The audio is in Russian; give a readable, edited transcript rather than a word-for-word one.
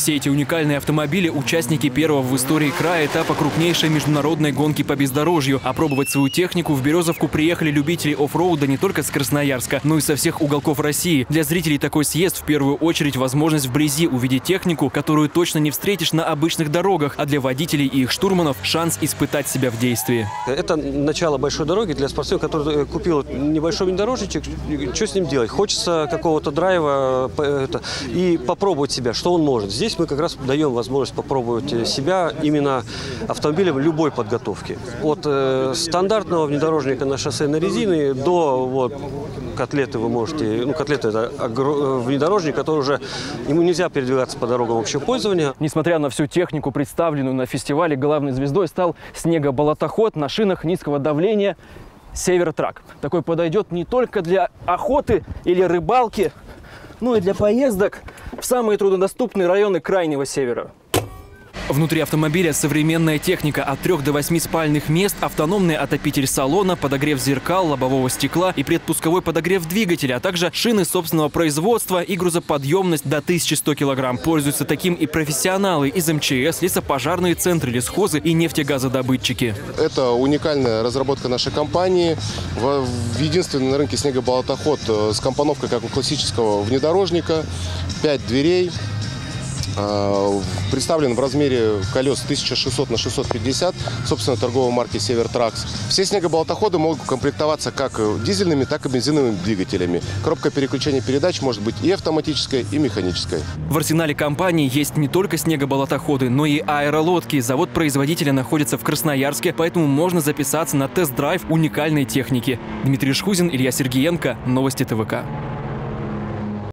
Все эти уникальные автомобили – участники первого в истории края этапа крупнейшей международной гонки по бездорожью. Опробовать свою технику в Березовку приехали любители оффроуда не только с Красноярска, но и со всех уголков России. Для зрителей такой съезд в первую очередь возможность вблизи увидеть технику, которую точно не встретишь на обычных дорогах, а для водителей и их штурманов – шанс испытать себя в действии. Это начало большой дороги для спортсмена, который купил небольшой внедорожничек. Что с ним делать? Хочется какого-то драйва и попробовать себя, что он может. Здесь мы как раз даем возможность попробовать себя именно автомобилем любой подготовки. От стандартного внедорожника на шоссейной резине до котлеты вы можете. Котлеты – это внедорожник, который уже ему нельзя передвигаться по дорогам общего пользования. Несмотря на всю технику, представленную на фестивале, главной звездой стал снегоболотоход на шинах низкого давления «Севертрак». Такой подойдет не только для охоты или рыбалки, но и для поездок в самые труднодоступные районы Крайнего Севера. Внутри автомобиля современная техника от 3 до 8 спальных мест, автономный отопитель салона, подогрев зеркал, лобового стекла и предпусковой подогрев двигателя, а также шины собственного производства и грузоподъемность до 1100 килограмм. Пользуются таким и профессионалы из МЧС, лесопожарные центры, лесхозы и нефтегазодобытчики. Это уникальная разработка нашей компании. Единственный на рынке снегоболотоход с компоновкой, как у классического внедорожника, 5 дверей. Представлен в размере колес 1600 на 650, собственно, торговой марки «Севертракс». Все снегоболотоходы могут комплектоваться как дизельными, так и бензиновыми двигателями. Коробка переключения передач может быть и автоматическая, и механическая. В арсенале компании есть не только снегоболотоходы, но и аэролодки. Завод производителя находится в Красноярске, поэтому можно записаться на тест-драйв уникальной техники. Дмитрий Шхузин, Илья Сергеенко. Новости ТВК.